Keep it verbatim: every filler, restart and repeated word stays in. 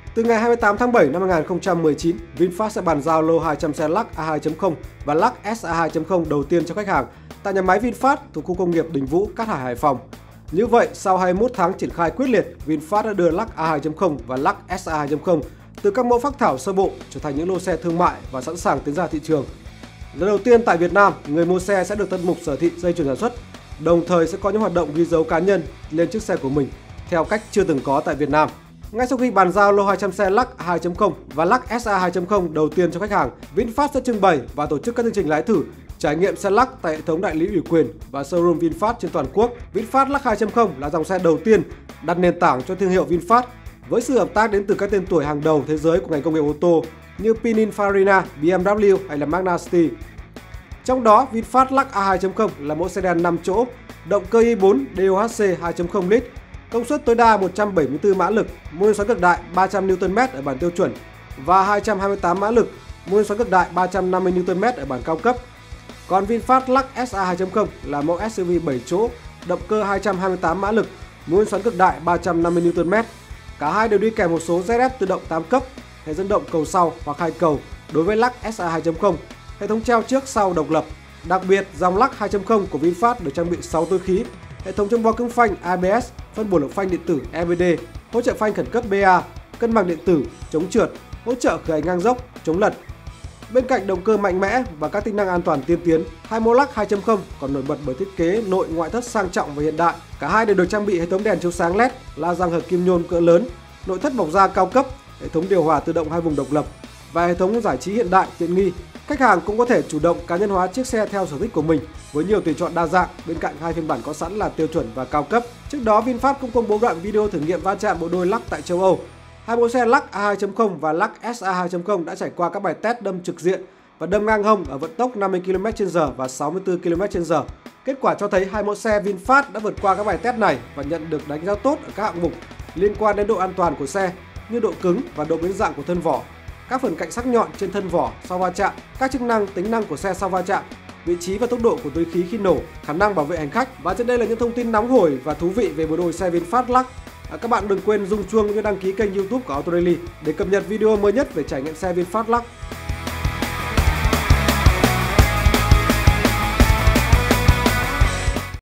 Từ ngày hai mươi tám tháng bảy năm hai nghìn không trăm mười chín, VinFast sẽ bàn giao lô hai trăm xe Lux A hai chấm không và Lux S A hai chấm không đầu tiên cho khách hàng tại nhà máy VinFast thuộc khu công nghiệp Đình Vũ, Cát Hải, Hải Phòng. Như vậy, sau hai mươi mốt tháng triển khai quyết liệt, VinFast đã đưa Lux A hai chấm không và Lux S A hai chấm không từ các mẫu phác thảo sơ bộ trở thành những lô xe thương mại và sẵn sàng tiến ra thị trường. Lần đầu tiên tại Việt Nam, người mua xe sẽ được tận mục sở thị dây chuyền sản xuất, đồng thời sẽ có những hoạt động ghi dấu cá nhân lên chiếc xe của mình theo cách chưa từng có tại Việt Nam. Ngay sau khi bàn giao lô hai trăm xe Lux A hai chấm không và Lux S A hai chấm không đầu tiên cho khách hàng, VinFast sẽ trưng bày và tổ chức các chương trình lái thử trải nghiệm xe Lux tại hệ thống đại lý ủy quyền và showroom VinFast trên toàn quốc. VinFast Lux hai chấm không là dòng xe đầu tiên đặt nền tảng cho thương hiệu VinFast với sự hợp tác đến từ các tên tuổi hàng đầu thế giới của ngành công nghiệp ô tô như Pininfarina, B M W hay là Magnasty. Trong đó, VinFast Lux A hai chấm không là mẫu sedan năm chỗ, động cơ i bốn D O H C hai chấm không lít, công suất tối đa một trăm bảy mươi tư mã lực, mô men xoắn cực đại ba trăm niu tơn mét ở bản tiêu chuẩn và hai trăm hai mươi tám mã lực, mô men xoắn cực đại ba trăm năm mươi niu tơn mét ở bản cao cấp. Còn VinFast Lux S A hai chấm không là mẫu ét u vê bảy chỗ, động cơ hai trăm hai mươi tám mã lực, mô men xoắn cực đại ba trăm năm mươi niu tơn mét. Cả hai đều đi kèm một số Z F tự động tám cấp, hệ dẫn động cầu sau hoặc hai cầu đối với Lux S A hai chấm không, hệ thống treo trước sau độc lập. Đặc biệt, dòng Lux hai chấm không của VinFast được trang bị sáu túi khí, hệ thống chống bó cứng phanh A B S, phân bổ lực phanh điện tử E B D, hỗ trợ phanh khẩn cấp B A, cân bằng điện tử, chống trượt, hỗ trợ khởi hành ngang dốc, chống lật. Bên cạnh động cơ mạnh mẽ và các tính năng an toàn tiên tiến, hai mẫu Lux hai chấm không còn nổi bật bởi thiết kế nội ngoại thất sang trọng và hiện đại. Cả hai đều được trang bị hệ thống đèn chiếu sáng led, la răng hợp kim nhôm cỡ lớn, nội thất bọc da cao cấp, hệ thống điều hòa tự động hai vùng độc lập và hệ thống giải trí hiện đại tiện nghi. Khách hàng cũng có thể chủ động cá nhân hóa chiếc xe theo sở thích của mình với nhiều tùy chọn đa dạng bên cạnh hai phiên bản có sẵn là tiêu chuẩn và cao cấp. Trước đó, VinFast cũng công bố đoạn video thử nghiệm va chạm bộ đôi Lux tại châu Âu. Hai mẫu xe Lux A hai chấm không và Lux S A hai chấm không đã trải qua các bài test đâm trực diện và đâm ngang hông ở vận tốc năm mươi ki lô mét trên giờ và sáu mươi tư ki lô mét trên giờ. Kết quả cho thấy hai mẫu xe VinFast đã vượt qua các bài test này và nhận được đánh giá tốt ở các hạng mục liên quan đến độ an toàn của xe như độ cứng và độ biến dạng của thân vỏ, các phần cạnh sắc nhọn trên thân vỏ sau va chạm, các chức năng tính năng của xe sau va chạm, vị trí và tốc độ của túi khí khi nổ, khả năng bảo vệ hành khách. Và trên đây là những thông tin nóng hổi và thú vị về bộ đôi xe VinFast Lux. À, các bạn đừng quên rung chuông cũng như đăng ký kênh YouTube của Auto Daily để cập nhật video mới nhất về trải nghiệm xe VinFast Lux.